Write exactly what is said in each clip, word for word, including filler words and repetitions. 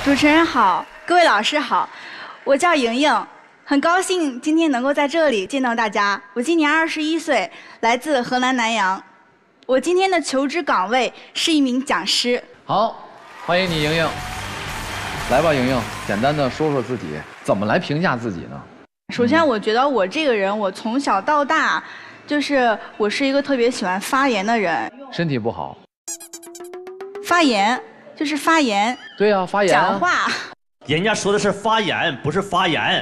主持人好，各位老师好，我叫莹莹，很高兴今天能够在这里见到大家。我今年二十一岁，来自河南南阳。我今天的求职岗位是一名讲师。 好，欢迎你，莹莹。来吧，莹莹，简单的说说自己，怎么来评价自己呢？ 首先，我觉得我这个人，我从小到大，就是我是一个特别喜欢发言的人。 身体不好。 发言就是发言。 对呀、啊，发言、啊。 讲话。 人家说的是发言，不是发言。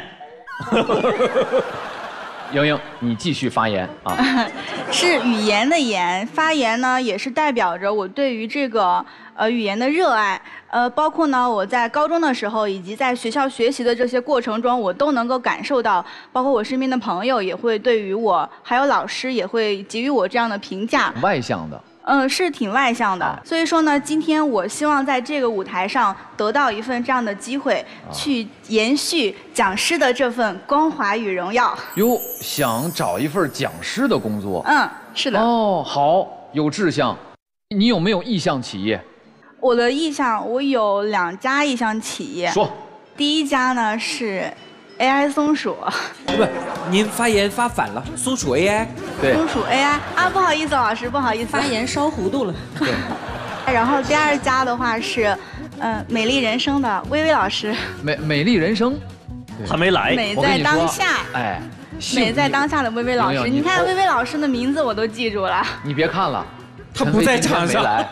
莹莹，你继续发言啊。 是语言的言，发言呢也是代表着我对于这个呃语言的热爱。呃，包括呢我在高中的时候以及在学校学习的这些过程中，我都能够感受到，包括我身边的朋友也会对于我，还有老师也会给予我这样的评价。 外向的。 嗯，是挺外向的，啊、所以说呢，今天我希望在这个舞台上得到一份这样的机会，啊、去延续讲师的这份光华与荣耀。 哟，想找一份讲师的工作？ 嗯，是的。 哦，好，有志向。你有没有意向企业？ 我的意向，我有两家意向企业。 说。 第一家呢是 A I 松鼠。 不，您发言发反了，松鼠 A I。 对。 松鼠 A I 啊，不好意思，老师，不好意思， 发言烧糊涂了。 对。 然后第二家的话是，嗯、呃，美丽人生的薇薇老师。 美美丽人生， 他没来。 美在当下。 哎。 美在当下的薇薇老师，你看薇薇老师的名字我都记住了。 你别看了， 他不在场上。 来。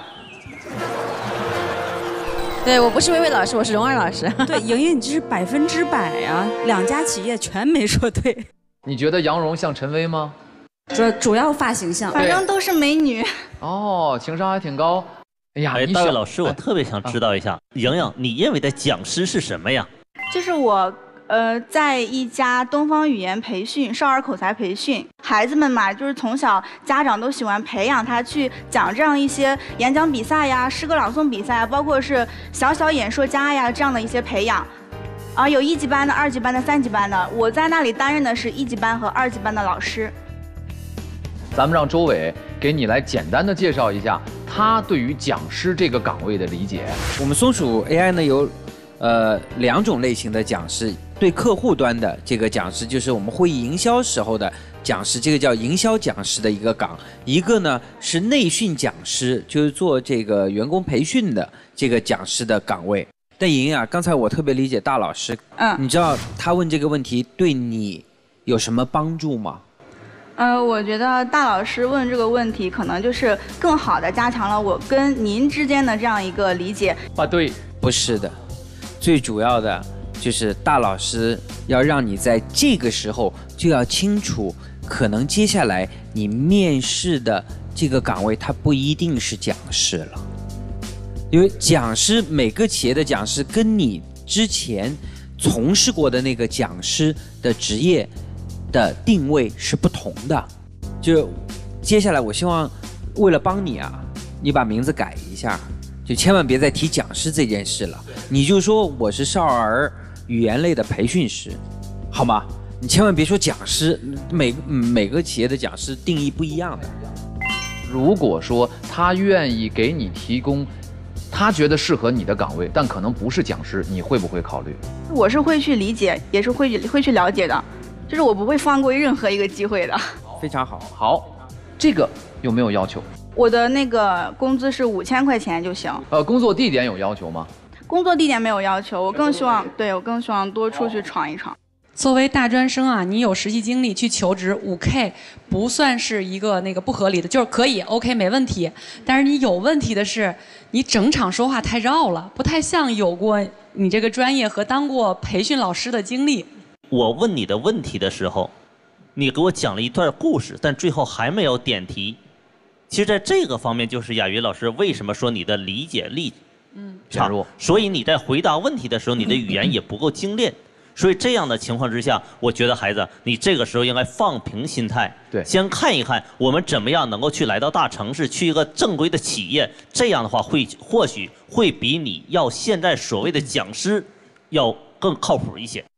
对，我不是薇薇老师，我是蓉儿老师。 对，莹莹，你这是百分之百啊，两家企业全没说对。 你觉得杨蓉像陈薇吗？ 主主要发型像， 反正都是美女。 哦，情商还挺高。哎呀， 哎，大卫老师，我特别想知道一下，莹莹，你认为的讲师是什么呀？ 就是我。呃，在一家东方语言培训、少儿口才培训，孩子们嘛，就是从小家长都喜欢培养他去讲这样一些演讲比赛呀、诗歌朗诵比赛啊，包括是小小演说家呀这样的一些培养。啊，有一级班的、二级班的、三级班的，我在那里担任的是一级班和二级班的老师。 咱们让周伟给你来简单的介绍一下他对于讲师这个岗位的理解。 我们松鼠 A I 呢有。呃，两种类型的讲师，对客户端的这个讲师，就是我们会议营销时候的讲师，这个叫营销讲师的一个岗；一个呢是内训讲师，就是做这个员工培训的这个讲师的岗位。但莹莹啊，刚才我特别理解大老师，嗯，你知道他问这个问题对你有什么帮助吗？ 呃，我觉得大老师问这个问题，可能就是更好的加强了我跟您之间的这样一个理解。 啊，对， 不是的。最主要的就是大老师要让你在这个时候就要清楚，可能接下来你面试的这个岗位它不一定是讲师了，因为讲师每个企业的讲师跟你之前从事过的那个讲师的职业的定位是不同的。就接下来我希望为了帮你啊，你把名字改一下，就千万别再提讲师这件事了，你就说我是少儿语言类的培训师，好吗？你千万别说讲师，每每个企业的讲师定义不一样的。 如果说他愿意给你提供他觉得适合你的岗位，但可能不是讲师，你会不会考虑？ 我是会去理解，也是会会去了解的，就是我不会放过任何一个机会的。 非常好。 好，这个有没有要求？ 我的那个工资是五千块钱就行。 呃，工作地点有要求吗？ 工作地点没有要求，我更希望，对我更希望多出去闯一闯。 作为大专生啊，你有实习经历去求职，五 K 不算是一个那个不合理的，就是可以 OK 没问题。但是你有问题的是，你整场说话太绕了，不太像有过你这个专业和当过培训老师的经历。 我问你的问题的时候，你给我讲了一段故事，但最后还没有点题。其实在这个方面，就是雅云老师为什么说你的理解力嗯差，所以你在回答问题的时候，你的语言也不够精炼。所以这样的情况之下，我觉得孩子，你这个时候应该放平心态， 对， 先看一看我们怎么样能够去来到大城市，去一个正规的企业，这样的话会或许会比你要现在所谓的讲师要更靠谱一些。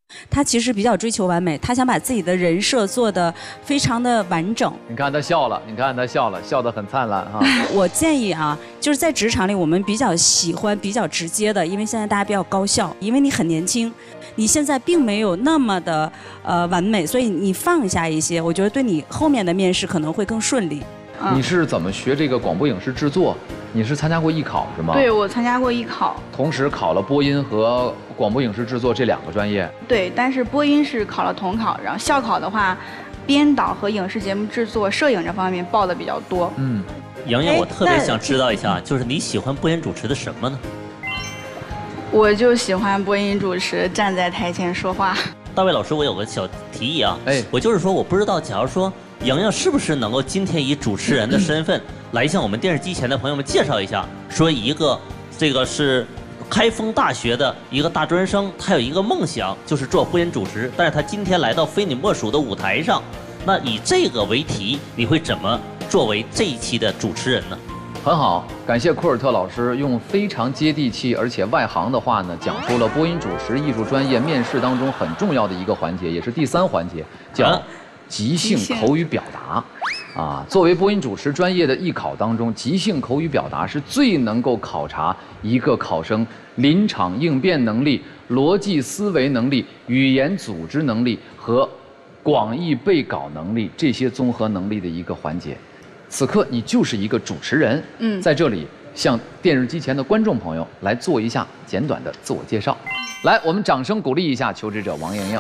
他其实比较追求完美，他想把自己的人设做得非常的完整。 你看他笑了，你看他笑了，笑得很灿烂哈。 我建议啊，就是在职场里，我们比较喜欢比较直接的，因为现在大家比较高效，因为你很年轻，你现在并没有那么的呃完美，所以你放下一些，我觉得对你后面的面试可能会更顺利。 你是怎么学这个广播影视制作？你是参加过艺考是吗？ 对，我参加过艺考， 同时考了播音和广播影视制作这两个专业。 对，但是播音是考了统考，然后校考的话，编导和影视节目制作、摄影这方面报的比较多。 嗯， 洋洋，我特别想知道一下，就是你喜欢播音主持的什么呢？ 我就喜欢播音主持，站在台前说话。 大卫老师，我有个小提议啊， 哎， 我就是说，我不知道，假如说洋洋是不是能够今天以主持人的身份来向我们电视机前的朋友们介绍一下，说一个这个是开封大学的一个大专生，他有一个梦想就是做播音主持，但是他今天来到非你莫属的舞台上，那以这个为题，你会怎么作为这一期的主持人呢？ 很好，感谢库尔特老师用非常接地气而且外行的话呢，讲出了播音主持艺术专业面试当中很重要的一个环节，也是第三环节，叫即兴口语表达。啊，作为播音主持专业的艺考当中，即兴口语表达是最能够考察一个考生临场应变能力、逻辑思维能力、语言组织能力和广义背稿能力这些综合能力的一个环节。此刻你就是一个主持人，嗯，在这里向电视机前的观众朋友来做一下简短的自我介绍。来，我们掌声鼓励一下求职者王莹莹。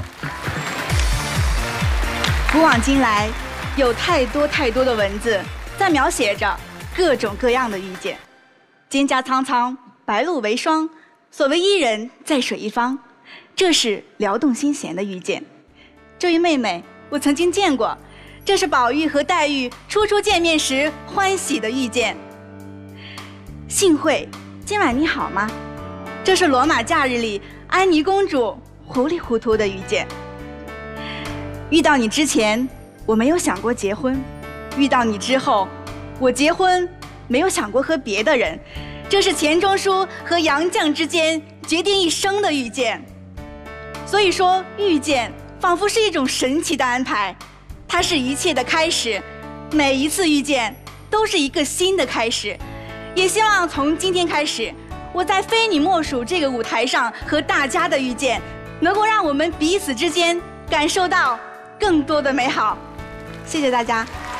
古往今来，有太多太多的文字在描写着各种各样的遇见。蒹葭苍苍，白露为霜，所谓伊人，在水一方，这是撩动心弦的遇见。这位妹妹，我曾经见过。这是宝玉和黛玉初初见面时欢喜的遇见。幸会，今晚你好吗？这是罗马假日里安妮公主糊里糊涂的遇见。遇到你之前，我没有想过结婚；遇到你之后，我结婚没有想过和别的人。这是钱钟书和杨绛之间决定一生的遇见。所以说，遇见仿佛是一种神奇的安排。它是一切的开始，每一次遇见都是一个新的开始。也希望从今天开始，我在非你莫属这个舞台上和大家的遇见，能够让我们彼此之间感受到更多的美好。谢谢大家。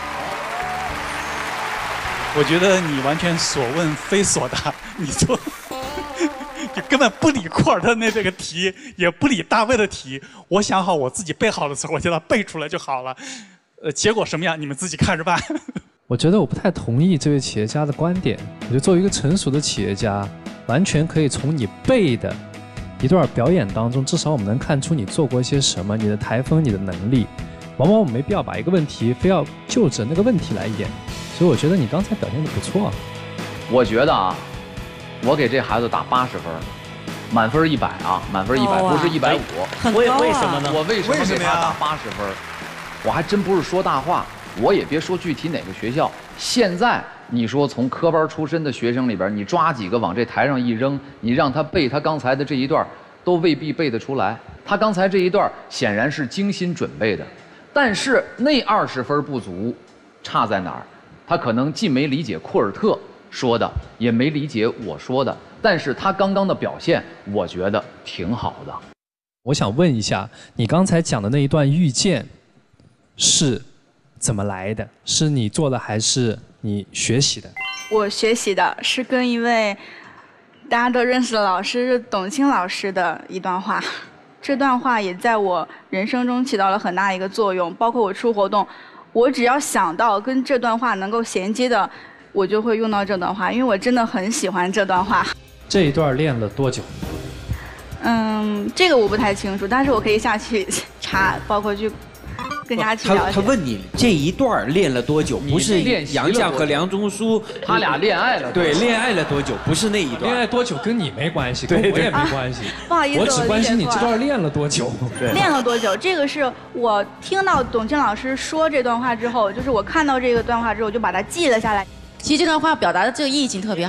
我觉得你完全所问非所答，你说你根本不理库尔特那这个题，也不理大卫的题。我想好我自己背好的时候，我就让它背出来就好了。呃，结果什么样，你们自己看着办。 我觉得我不太同意这位企业家的观点。我觉得作为一个成熟的企业家，完全可以从你背的一段表演当中，至少我们能看出你做过一些什么，你的台风，你的能力。往往我们没必要把一个问题非要就着那个问题来演。所以我觉得你刚才表现得不错。 我觉得啊。我给这孩子打八十分，满分一百啊，满分一百，不是一百五。 为为什么呢？ 我为什么给他打八十分？我还真不是说大话，我也别说具体哪个学校。现在你说从科班出身的学生里边，你抓几个往这台上一扔，你让他背他刚才的这一段，都未必背得出来。他刚才这一段显然是精心准备的，但是那二十分不足，差在哪儿？他可能既没理解库尔特说的，也没理解我说的，但是他刚刚的表现，我觉得挺好的。 我想问一下，你刚才讲的那一段遇见是怎么来的？是你做的还是你学习的？ 我学习的是跟一位大家都认识的老师董卿老师的一段话。这段话也在我人生中起到了很大一个作用，包括我出活动，我只要想到跟这段话能够衔接的，我就会用到这段话，因为我真的很喜欢这段话。 这一段练了多久？ 嗯，这个我不太清楚，但是我可以下去查，包括去更加去了解。 他他问你这一段练了多久？不是杨绛和梁中书他俩恋爱了， 对，恋爱了多久？不是那一段。 恋爱多久跟你没关系，跟我也没关系。 不好意思， 我只关心你这段练了多久。 练了多久？这个是我听到董卿老师说这段话之后，就是我看到这个段话之后，我就把它记了下来。 其实这段话表达的这个意境特别好，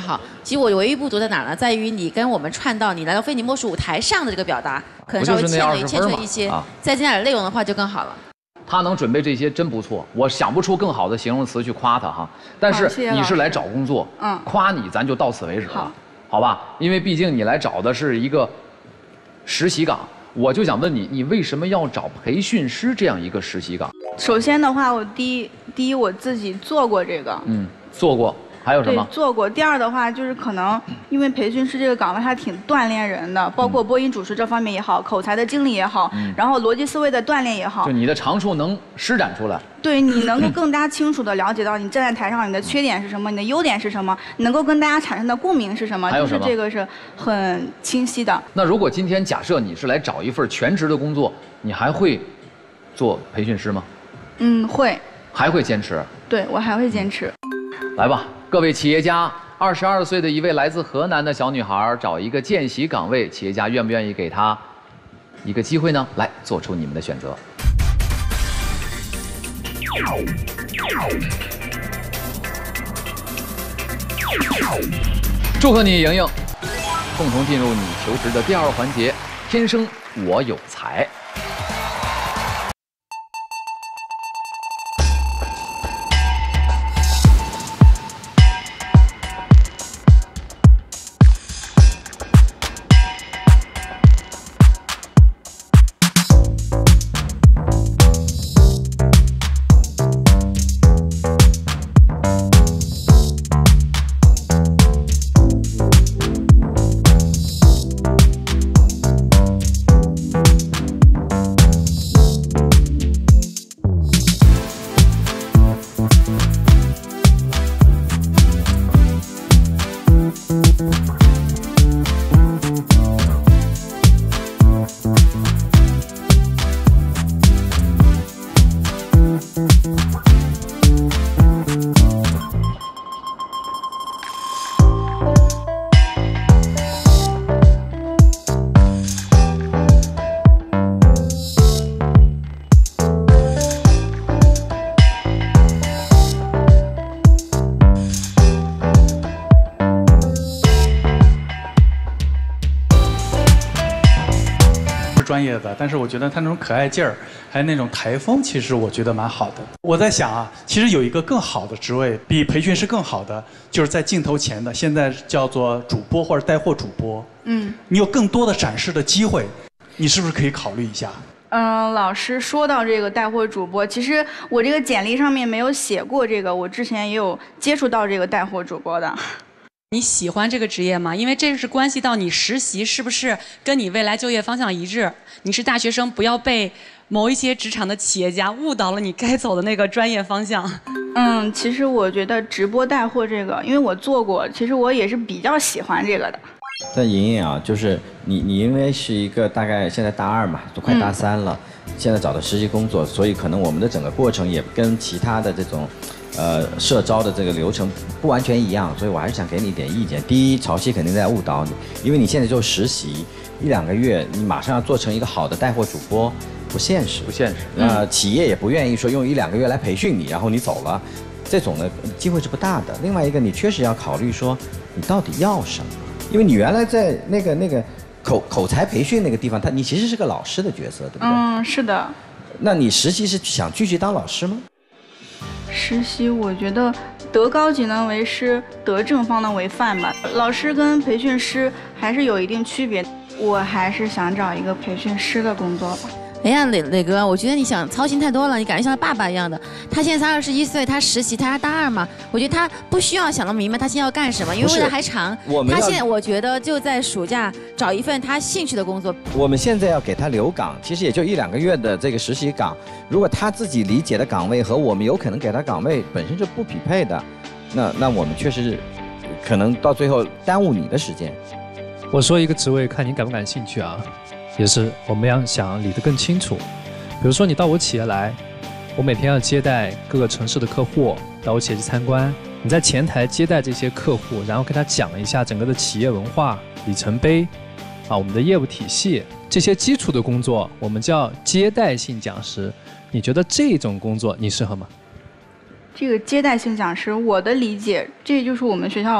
其实我唯一不足在哪儿呢？在于你跟我们串到你来到非你莫属舞台上的这个表达，可能稍微欠了欠缺一些，啊、再加点内容的话就更好了。 他能准备这些真不错，我想不出更好的形容词去夸他哈。但是你是来找工作，嗯，夸你咱就到此为止了，好，好吧？因为毕竟你来找的是一个实习岗，我就想问你，你为什么要找培训师这样一个实习岗？ 首先的话，我第一第一我自己做过这个， 嗯，做过。还有什么？ 对，做过。第二的话，就是可能因为培训师这个岗位它挺锻炼人的，包括播音主持这方面也好，口才的经历也好，嗯、然后逻辑思维的锻炼也好， 就你的长处能施展出来。 对，你能够更加清楚地了解到你站在台上你的缺点是什么，你的优点是什么，能够跟大家产生的共鸣是什么， 还有什么？ 就是这个是很清晰的。 那如果今天假设你是来找一份全职的工作，你还会做培训师吗？ 嗯，会。 还会坚持？ 对，我还会坚持。 来吧。各位企业家，二十二岁的一位来自河南的小女孩找一个见习岗位，企业家愿不愿意给她一个机会呢？来，做出你们的选择。祝贺你，莹莹，共同进入你求职的第二环节——天生我有才。 专业的，但是我觉得他那种可爱劲儿，还有那种台风，其实我觉得蛮好的。我在想啊，其实有一个更好的职位，比培训师更好的，就是在镜头前的，现在叫做主播或者带货主播。嗯，你有更多的展示的机会，你是不是可以考虑一下？ 嗯，老师说到这个带货主播，其实我这个简历上面没有写过这个，我之前也有接触到这个带货主播的。 你喜欢这个职业吗？因为这是关系到你实习是不是跟你未来就业方向一致。你是大学生，不要被某一些职场的企业家误导了你该走的那个专业方向。 嗯，其实我觉得直播带货这个，因为我做过，其实我也是比较喜欢这个的。 但莹莹啊，就是你你因为是一个大概现在大二嘛，都快大三了，嗯、现在找的实习工作，所以可能我们的整个过程也跟其他的这种。呃，社招的这个流程不完全一样，所以我还是想给你一点意见。第一，潮汐肯定在误导你，因为你现在就实习一两个月，你马上要做成一个好的带货主播，不现实， 不现实。 呃，嗯、企业也不愿意说用一两个月来培训你，然后你走了，这种的机会是不大的。另外一个，你确实要考虑说你到底要什么，因为你原来在那个那个口口才培训那个地方，他你其实是个老师的角色，对不对？ 嗯，是的。 那你实习是想继续当老师吗？ 实习，我觉得德高己能为师，德正方能为范吧。老师跟培训师还是有一定区别，我还是想找一个培训师的工作吧。 哎呀，磊磊哥，我觉得你想操心太多了，你感觉像他爸爸一样的。他现在才二十一岁，他实习，他还大二嘛。我觉得他不需要想得明白他现在要干什么，因为未来还长。他现在我觉得就在暑假找一份他兴趣的工作。 我们现在要给他留岗，其实也就一两个月的这个实习岗。如果他自己理解的岗位和我们有可能给他岗位本身就不匹配的，那那我们确实是可能到最后耽误你的时间。 我说一个职位，看你感不感兴趣啊？也是我们要想理得更清楚。比如说你到我企业来，我每天要接待各个城市的客户，到我企业去参观，你在前台接待这些客户，然后跟他讲一下整个的企业文化、里程碑，啊，我们的业务体系，这些基础的工作，我们叫接待性讲师。你觉得这种工作你适合吗？ 这个接待性讲师，我的理解，这就是我们学校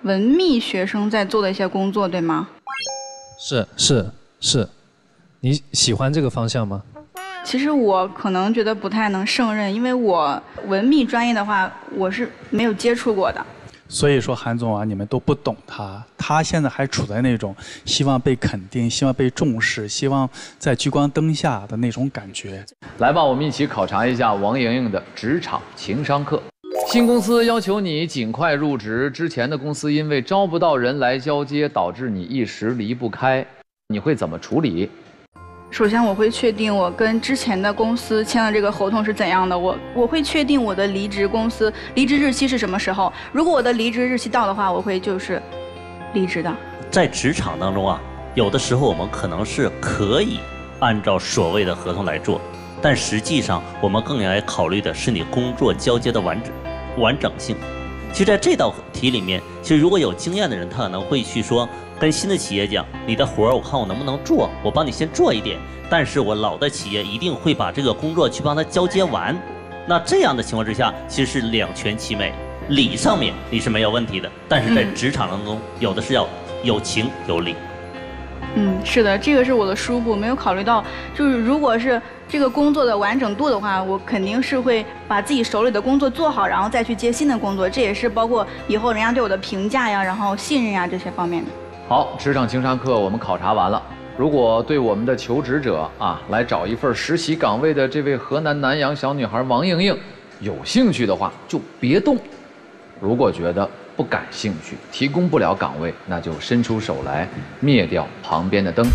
文秘学生在做的一些工作，对吗？ 是是是，你喜欢这个方向吗？ 其实我可能觉得不太能胜任，因为我文秘专业的话，我是没有接触过的。 所以说，韩总啊，你们都不懂他，他现在还处在那种希望被肯定、希望被重视、希望在聚光灯下的那种感觉。 来吧，我们一起考察一下王莹莹的职场情商课。新公司要求你尽快入职，之前的公司因为招不到人来交接，导致你一时离不开，你会怎么处理？ 首先，我会确定我跟之前的公司签的这个合同是怎样的。我我会确定我的离职公司离职日期是什么时候。如果我的离职日期到的话，我会就是离职的。 在职场当中啊，有的时候我们可能是可以按照所谓的合同来做，但实际上我们更应该考虑的是你工作交接的完整完整性。其实在这道题里面，其实如果有经验的人，他可能会去说，跟新的企业讲，你的活儿我看我能不能做，我帮你先做一点，但是我老的企业一定会把这个工作去帮他交接完。那这样的情况之下，其实是两全其美，理上面你是没有问题的，但是在职场当中，有的是要有情有理。 嗯，是的，这个是我的疏忽，没有考虑到，就是如果是这个工作的完整度的话，我肯定是会把自己手里的工作做好，然后再去接新的工作，这也是包括以后人家对我的评价呀，然后信任呀这些方面的。 好，职场情商课我们考察完了。如果对我们的求职者啊来找一份实习岗位的这位河南南阳小女孩王莹莹有兴趣的话，就别动；如果觉得不感兴趣，提供不了岗位，那就伸出手来灭掉旁边的灯。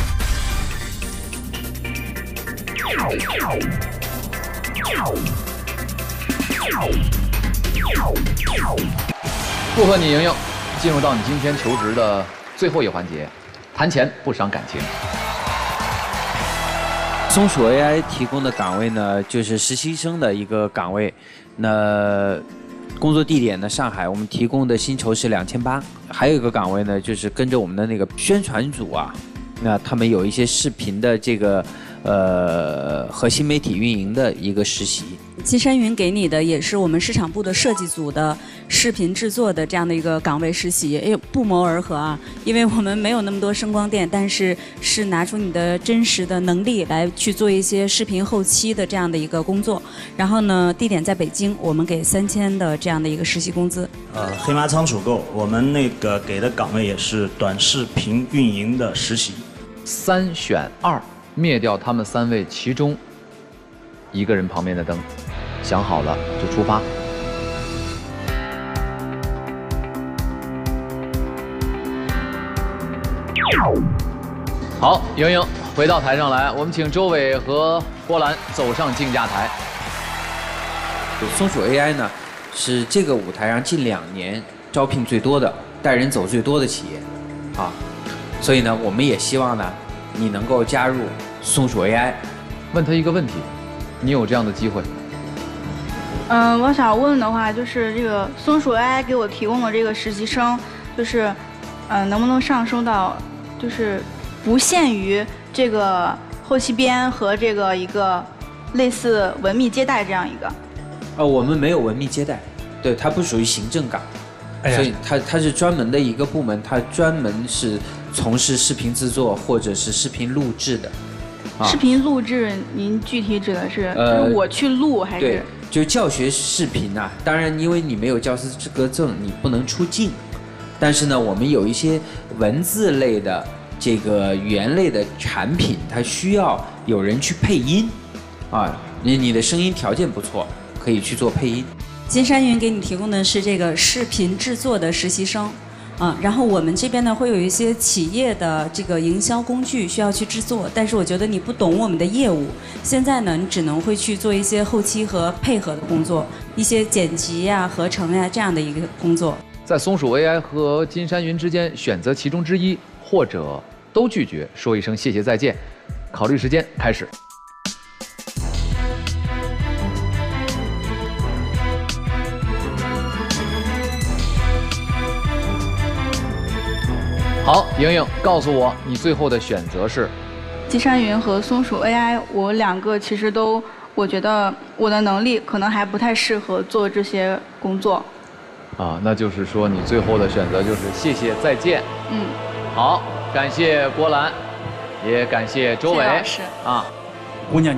祝贺你，莹莹，进入到你今天求职的最后一环节，谈钱不伤感情。 松鼠 A I 提供的岗位呢，就是实习生的一个岗位。那工作地点呢，上海，我们提供的薪酬是两千八。还有一个岗位呢，就是跟着我们的那个宣传组啊，那他们有一些视频的这个呃和新媒体运营的一个实习。 金山云给你的也是我们市场部的设计组的视频制作的这样的一个岗位实习，也不谋而合啊，因为我们没有那么多声光电，但是是拿出你的真实的能力来去做一些视频后期的这样的一个工作。然后呢，地点在北京，我们给三千的这样的一个实习工资。 呃，黑马仓储购，我们那个给的岗位也是短视频运营的实习。 三选二，灭掉他们三位其中一个人旁边的灯。想好了就出发。好，莹莹回到台上来，我们请周伟和郭兰走上竞价台。 松鼠 A I 呢，是这个舞台上近两年招聘最多的、带人走最多的企业，啊，所以呢，我们也希望呢，你能够加入松鼠 A I。 问他一个问题，你有这样的机会？ 嗯、呃，我想问的话，就是这个松鼠 A I 给我提供的这个实习生，就是，嗯、呃，能不能上升到，就是不限于这个后期编和这个一个类似文秘接待这样一个？ 呃，我们没有文秘接待，对，它不属于行政岗，哎、所以它它是专门的一个部门，它专门是从事视频制作或者是视频录制的。 啊、视频录制，您具体指的是，呃、就是我去录还是？ 对，就教学视频啊。当然，因为你没有教师资格证，你不能出镜。但是呢，我们有一些文字类的、这个语言类的产品，它需要有人去配音，啊，你你的声音条件不错，可以去做配音。 金山云给你提供的是这个视频制作的实习生。啊，然后我们这边呢会有一些企业的这个营销工具需要去制作，但是我觉得你不懂我们的业务，现在呢你只能会去做一些后期和配合的工作，一些剪辑呀、合成呀这样的一个工作。 在松鼠 A I 和金山云之间选择其中之一，或者都拒绝，说一声谢谢再见。考虑时间开始。好，莹莹，告诉我你最后的选择是？ 金山云和松鼠 A I， 我两个其实都，我觉得我的能力可能还不太适合做这些工作。 啊，那就是说你最后的选择就是谢谢再见。 嗯， 好，感谢郭兰，也感谢周伟谢谢老师啊， 姑娘。